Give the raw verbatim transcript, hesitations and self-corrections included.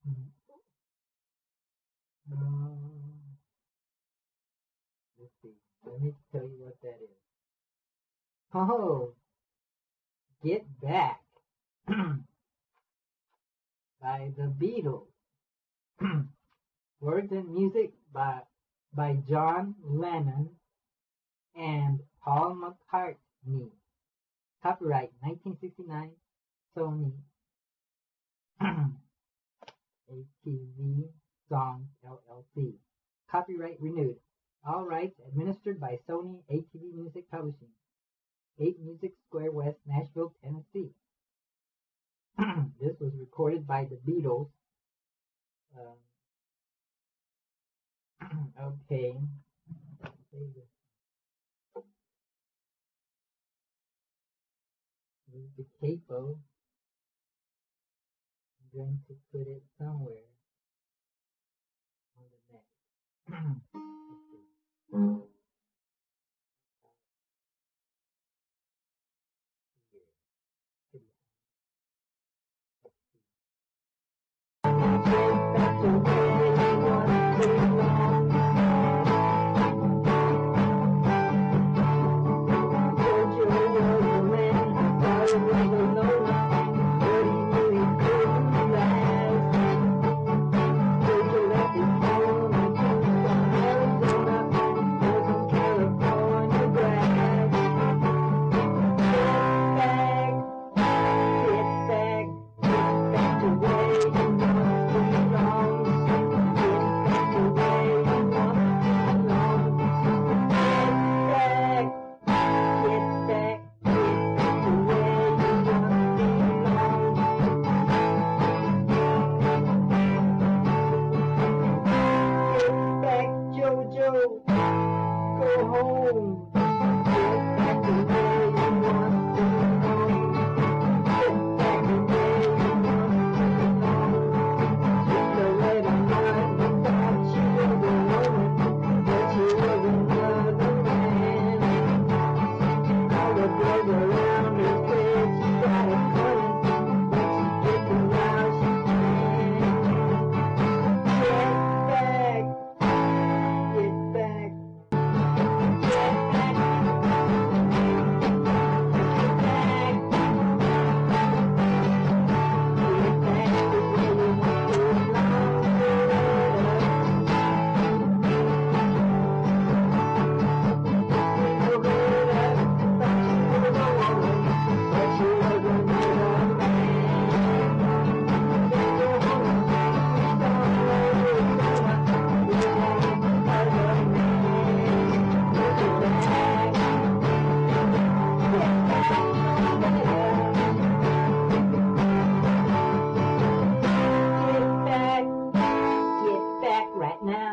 Um, let's see. Let me tell you what that is. Oh, Get Back by the Beatles. Words and music by by John Lennon and Paul McCartney. Copyright nineteen sixty-nine, Sony. A T V Songs L L C. Copyright renewed. All rights administered by Sony A T V Music Publishing. eight Music Square West, Nashville, Tennessee. This was recorded by the Beatles. Uh, okay. Use the capo. I'm going to put it somewhere on the neck. Let's see. Right now.